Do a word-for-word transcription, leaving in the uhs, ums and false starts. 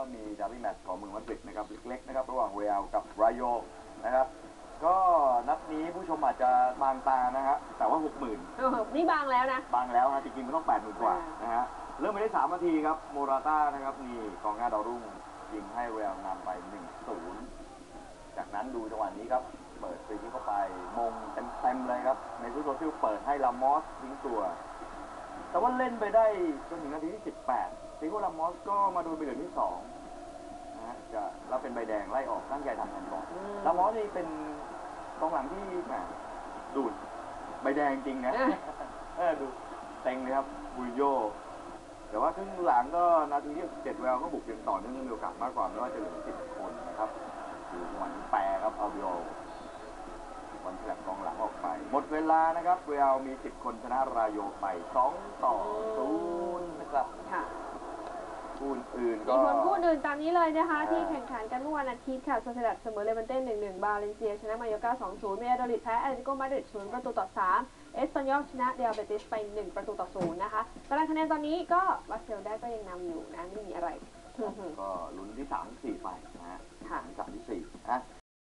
มีดาร์บี้แมตช์ของเมืองมาดริดนะครับเล็กๆนะครับระหว่างเรอัลกับไรโยนะครับก็นัดนี้ผู้ชมอาจจะบางตานะฮะแต่ว่าหกหมื่นนี่บางแล้วนะบางแล้วฮะจริงๆมันต้องแปดหมื่นกว่านะฮะเริ่มไปได้สามนาทีครับโมราต้านะครับนี่กองหน้าดาวรุ่งยิงให้เรอัลนำไปหนึ่งศูนย์จากนั้นดูจังหวะนี้ครับเปิดฟรีคิกเข้าไปมงเต็มๆเลยครับในซูโซซิลเปิดให้ลามอสทิ้งตัวแต่ว่าเล่นไปได้จนถึงนาทีที่สิบแปดซิโก้ลามอสก็มาโดนใบเหลืองที่สองนะฮะจะรับเป็นใบแดงไล่ออกตั้งใจทำกันก่อนลามอสนี่เป็นกองหลังที่แหมดูดใบแดงจริงนะเออดูเต็งเลยครับบุยโยแต่ว่าครึ่งหลังก็นาทีที่เจ็ดแววก็บุกอย่างต่อเนื่องมีโอกาสมากกว่าไม่ว่าจะเหลือสิบคนนะครับคือหวันแปรครับเอาเดียววันแผลกองหลังออกไปหมดเวลานะครับเรอัลมีสิบคนชนะรายโยไปสองต่อศูนย์นะครับค่ะคู่อื่นก็มีผลคู่อื่นตามนี้เลยนะคะที่แข่งขันกันเมื่อวันอาทิตย์ค่ะโซเซดัดเสมอเลวันเต้ หนึ่งหนึ่ง บาเลนเซียชนะมาโยกา สองศูนย์ เมอาโดริดแพ้แอตเลติโกมาดริด ศูนย์ประตูต่อสามเอสปันยอลชนะเรอัลเบติสไปหนึ่งประตูต่อศูนย์นะคะตารางคะแนนตอนนี้ก็บาร์เซโลนาก็ยังนำอยู่นะไม่มีอะไรก็ลุ้นที่สามที่สี่ไปนะฮะสามที่สี่